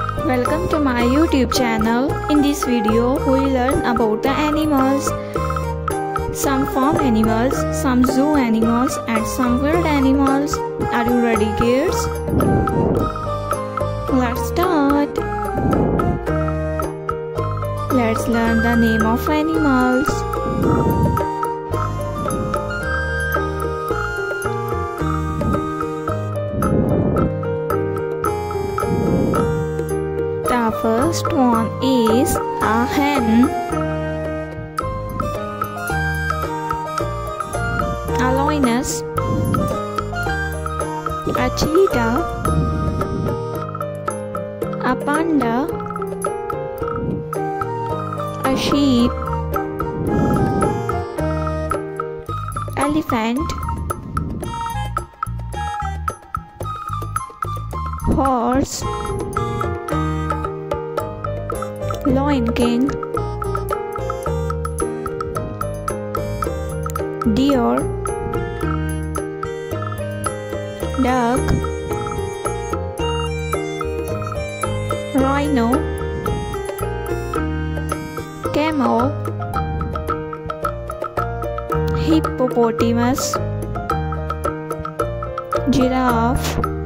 Welcome to my YouTube channel. In this video, we will learn about the animals. Some farm animals, some zoo animals and some wild animals. Are you ready, kids? Let's start. Let's learn the name of animals. The first one is a hen, a lioness, a cheetah, a panda, a sheep, elephant, horse, lion king, deer, duck, rhino, camel, hippopotamus, giraffe,